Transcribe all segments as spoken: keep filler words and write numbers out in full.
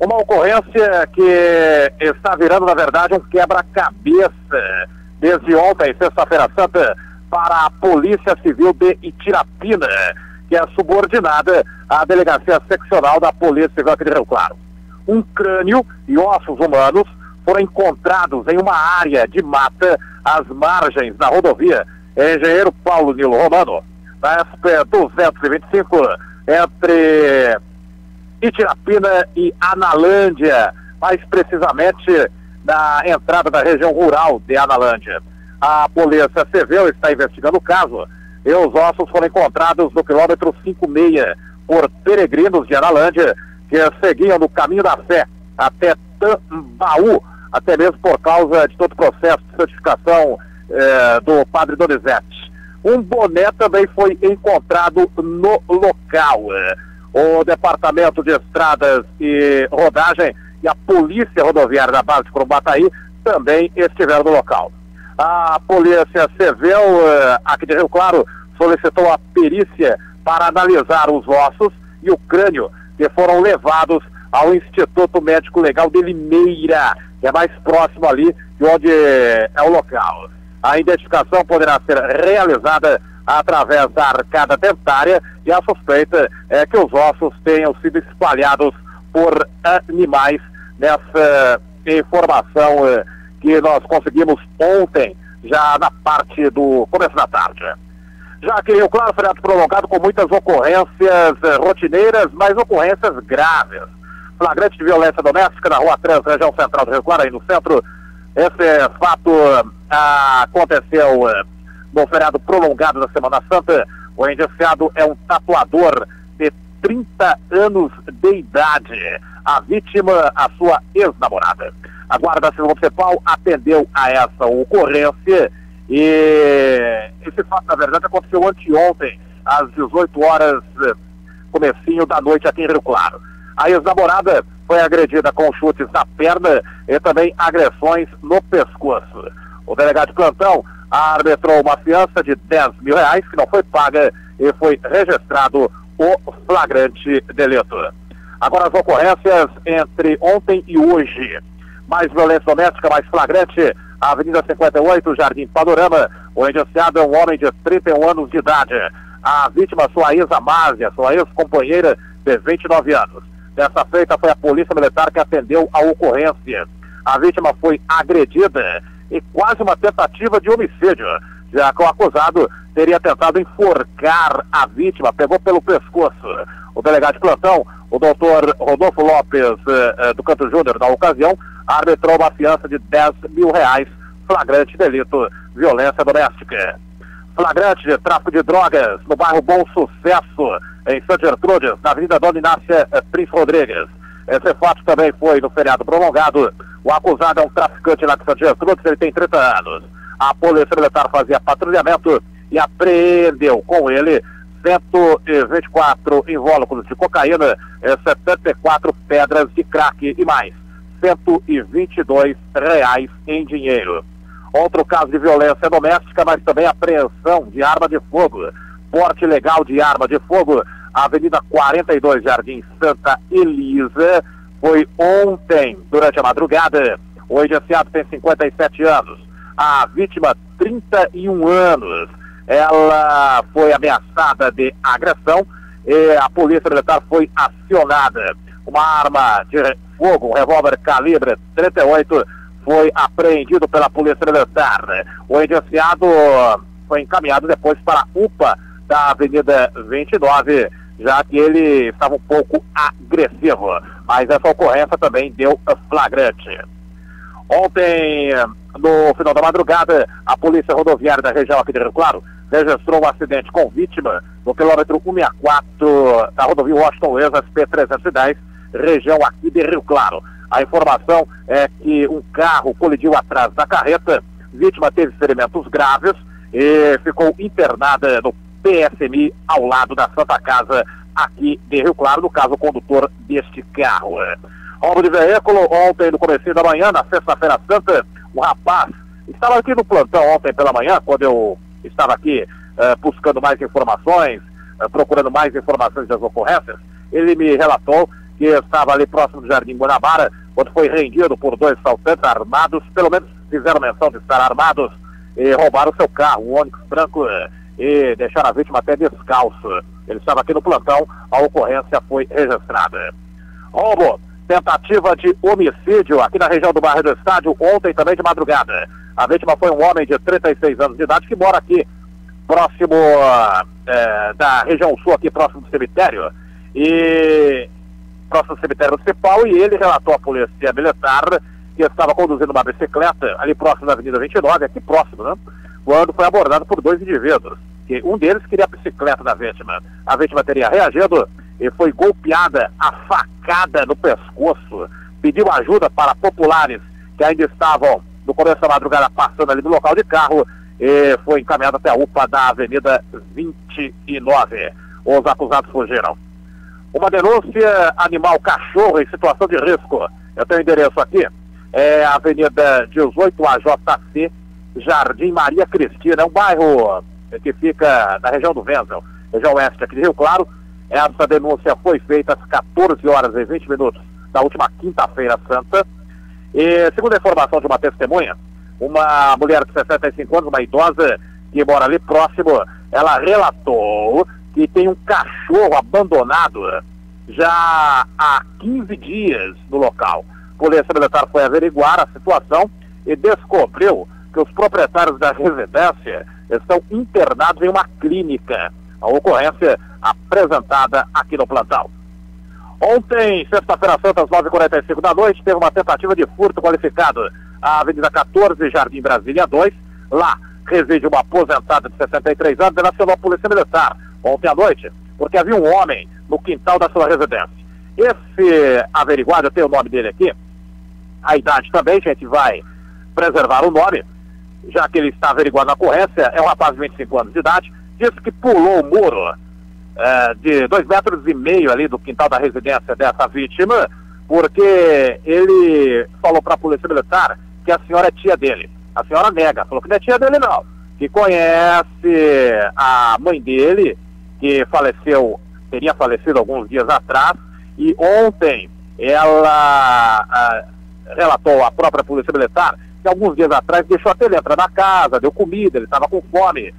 Uma ocorrência que está virando, na verdade, um quebra-cabeça desde ontem, sexta-feira santa, para a Polícia Civil de Itirapina, que é subordinada à Delegacia Seccional da Polícia Civil aqui de Rio Claro. Um crânio e ossos humanos foram encontrados em uma área de mata às margens da rodovia Engenheiro Paulo Nilo Romano, na S P duzentos e vinte e cinco, entre Itirapina e Analândia, mais precisamente na entrada da região rural de Analândia. A Polícia Civil está investigando o caso e os ossos foram encontrados no quilômetro cinquenta e seis por peregrinos de Analândia que seguiam no caminho da fé até Tambaú, até mesmo por causa de todo o processo de certificação eh, do padre Donizete. Um boné também foi encontrado no local. O Departamento de Estradas e Rodagem e a Polícia Rodoviária da base de Curumbataí também estiveram no local. A Polícia Civil aqui de Rio Claro solicitou a perícia para analisar os ossos e o crânio que foram levados ao Instituto Médico Legal de Limeira, que é mais próximo ali de onde é o local. A identificação poderá ser realizada através da arcada dentária e a suspeita é que os ossos tenham sido espalhados por animais nessa informação que nós conseguimos ontem, já na parte do começo da tarde. Já que Rio Claro, feriado prolongado com muitas ocorrências rotineiras, mas ocorrências graves. Flagrante de violência doméstica na Rua Trans, região central do Rio Claro, aí no centro. Esse fato ah, aconteceu no feriado prolongado da Semana Santa. O indiciado é um tatuador de trinta anos de idade. A vítima, a sua ex-namorada. A Guarda Civil Municipal atendeu a essa ocorrência e esse fato, na verdade, aconteceu anteontem, às dezoito horas, comecinho da noite aqui em Rio Claro. A ex-namorada foi agredida com chutes na perna e também agressões no pescoço. O delegado de plantão arbitrou uma fiança de dez mil reais, que não foi paga, e foi registrado o flagrante delito. Agora as ocorrências entre ontem e hoje. Mais violência doméstica, mais flagrante, Avenida cinquenta e oito, Jardim Panorama. O indiciado é um homem de trinta e um anos de idade. A vítima, sua ex-Amásia, sua ex-companheira de vinte e nove anos. Dessa feita foi a Polícia Militar que atendeu a ocorrência. A vítima foi agredida e quase uma tentativa de homicídio, já que o acusado teria tentado enforcar a vítima, pegou pelo pescoço. O delegado de plantão, o doutor Rodolfo Lopes eh, do Canto Júnior, na ocasião, arbitrou uma fiança de dez mil reais, flagrante delito, violência doméstica. Flagrante de tráfico de drogas no bairro Bom Sucesso, em Santa Gertrudes, na Avenida Dona Inácia Prince Rodrigues. Esse fato também foi no feriado prolongado. O acusado é um traficante lá de Santa Gertrudes, ele tem trinta anos. A Polícia Militar fazia patrulhamento e apreendeu com ele cento e vinte e quatro invólucros de cocaína, setenta e quatro pedras de crack e mais cento e vinte e dois reais em dinheiro. Outro caso de violência doméstica, mas também apreensão de arma de fogo. Porte ilegal de arma de fogo, Avenida quarenta e dois, Jardim Santa Elisa. Foi ontem, durante a madrugada. O indiciado tem cinquenta e sete anos. A vítima, trinta e um anos. Ela foi ameaçada de agressão e a Polícia Militar foi acionada. Uma arma de fogo, um revólver calibre trinta e oito, foi apreendido pela Polícia Militar. O indiciado foi encaminhado depois para a U P A da Avenida vinte e nove, já que ele estava um pouco agressivo. Mas essa ocorrência também deu flagrante. Ontem, no final da madrugada, a Polícia Rodoviária da região aqui de Rio Claro registrou um acidente com vítima no quilômetro cento e sessenta e quatro da rodovia Washington Luiz, S P trezentos e dez, região aqui de Rio Claro. A informação é que um carro colidiu atrás da carreta, vítima teve ferimentos graves e ficou internada no P S M I ao lado da Santa Casa aqui de Rio Claro, no caso o condutor deste carro. Roubo de veículo ontem no comecinho da manhã, na sexta-feira santa, um rapaz estava aqui no plantão ontem pela manhã, quando eu estava aqui uh, buscando mais informações, uh, procurando mais informações das ocorrências. Ele me relatou que que estava ali próximo do Jardim Guanabara, quando foi rendido por dois assaltantes armados, pelo menos fizeram menção de estar armados, e roubaram seu carro, um Onix branco, e deixaram a vítima até descalço. Ele estava aqui no plantão, a ocorrência foi registrada. Roubo, tentativa de homicídio aqui na região do bairro do Estádio, ontem também de madrugada. A vítima foi um homem de trinta e seis anos de idade que mora aqui, próximo é, da região sul, aqui próximo do cemitério, e próximo do cemitério municipal, e ele relatou à polícia militar que estava conduzindo uma bicicleta ali próximo da Avenida vinte e nove, aqui próximo, né? Quando foi abordado por dois indivíduos, que um deles queria a bicicleta da vítima. A vítima teria reagido e foi golpeada, a facada no pescoço, pediu ajuda para populares que ainda estavam no começo da madrugada passando ali no local de carro, e foi encaminhado até a U P A da Avenida vinte e nove. Os acusados fugiram. Uma denúncia, animal cachorro em situação de risco. Eu tenho endereço aqui, é a Avenida dezoito A J C, Jardim Maria Cristina, é um bairro que fica na região do Wenzel, região oeste aqui de Rio Claro. Essa denúncia foi feita às quatorze horas e vinte minutos da última quinta-feira santa. E segundo a informação de uma testemunha, uma mulher de sessenta e cinco anos, uma idosa que mora ali próximo, ela relatou que tem um cachorro abandonado já há quinze dias no local. A polícia militar foi averiguar a situação e descobriu que os proprietários da residência estão internados em uma clínica. A ocorrência apresentada aqui no plantão. Ontem, sexta-feira santa, às nove e quarenta e cinco da noite, teve uma tentativa de furto qualificado à Avenida quatorze, Jardim Brasília dois. Lá reside uma aposentada de sessenta e três anos, e acionou a polícia militar ontem à noite, porque havia um homem no quintal da sua residência. Esse averiguado, eu tenho o nome dele aqui, a idade também, a gente vai preservar o nome, já que ele está averiguado na ocorrência. É um rapaz de vinte e cinco anos de idade, disse que pulou o muro é, de dois metros e meio ali do quintal da residência dessa vítima, porque ele falou para a polícia militar que a senhora é tia dele. A senhora nega, falou que não é tia dele não, que conhece a mãe dele, que faleceu, teria falecido alguns dias atrás, e ontem ela ah, relatou à própria polícia militar que alguns dias atrás deixou até ele entrar na casa, deu comida, ele estava com fome,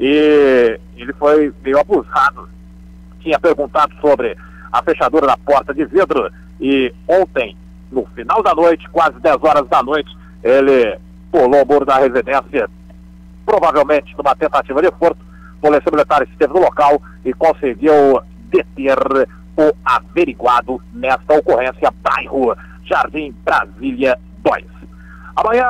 e ele foi meio abusado. Tinha perguntado sobre a fechadura da porta de vidro, e ontem, no final da noite, quase dez horas da noite, ele pulou o muro da residência, provavelmente numa tentativa de furto. A polícia militar esteve no local e conseguiu deter o averiguado nesta ocorrência, bairro Jardim Brasília dois. Amanhã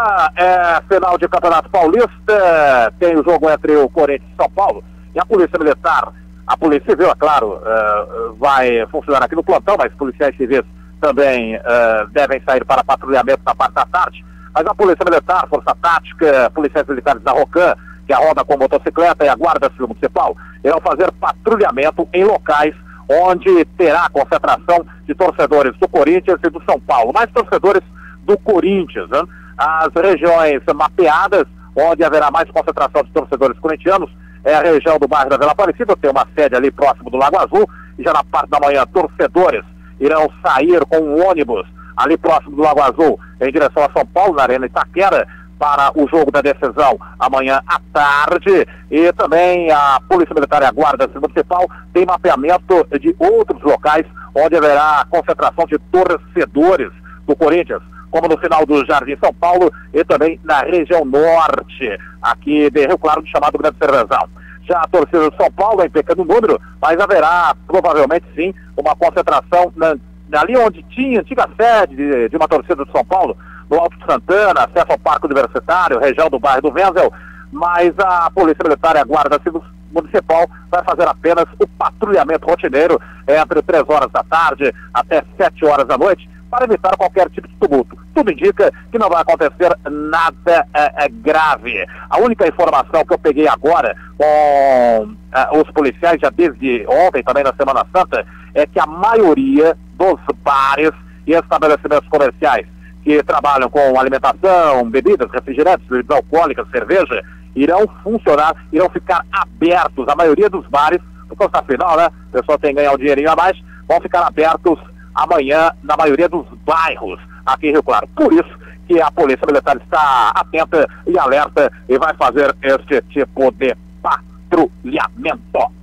é final de Campeonato Paulista, tem o jogo entre o Corinthians e São Paulo, e a Polícia Militar, a Polícia Civil, é claro, uh, vai funcionar aqui no plantão, mas policiais civis também uh, devem sair para patrulhamento na parte da tarde. Mas a Polícia Militar, Força Tática, policiais militares da ROCAM, que é a Ronda com Motocicleta, e a Guarda Civil Municipal, irão fazer patrulhamento em locais onde terá concentração de torcedores do Corinthians e do São Paulo, mais torcedores do Corinthians, né? As regiões mapeadas, onde haverá mais concentração de torcedores corintianos, é a região do bairro da Vila Aparecida, tem uma sede ali próximo do Lago Azul, e já na parte da manhã, torcedores irão sair com um ônibus ali próximo do Lago Azul, em direção a São Paulo, na Arena Itaquera, para o jogo da decisão amanhã à tarde. E também a Polícia Militar e a Guarda Civil Municipal tem mapeamento de outros locais onde haverá concentração de torcedores do Corinthians, como no final do Jardim São Paulo e também na região norte, aqui de Rio Claro, do chamado Grande Cervezão. Já a torcida de São Paulo é em pequeno número, mas haverá provavelmente sim uma concentração na, ali onde tinha antiga sede de, de uma torcida de São Paulo, no Alto de Santana, acesso ao Parque Universitário, região do bairro do Wenzel, mas a Polícia Militar e a Guarda Civil Municipal vai fazer apenas o patrulhamento rotineiro entre três horas da tarde até sete horas da noite, para evitar qualquer tipo de tumulto. Tudo indica que não vai acontecer nada é, é, grave. A única informação que eu peguei agora com é, os policiais, já desde ontem, também na Semana Santa, é que a maioria dos bares e estabelecimentos comerciais que trabalham com alimentação, bebidas, refrigerantes, bebidas alcoólicas, cerveja, irão funcionar, irão ficar abertos. A maioria dos bares, no custo final, né? O pessoal tem que ganhar um dinheirinho a mais, vão ficar abertos amanhã na maioria dos bairros aqui em Rio Claro. Por isso que a Polícia Militar está atenta e alerta e vai fazer este tipo de patrulhamento.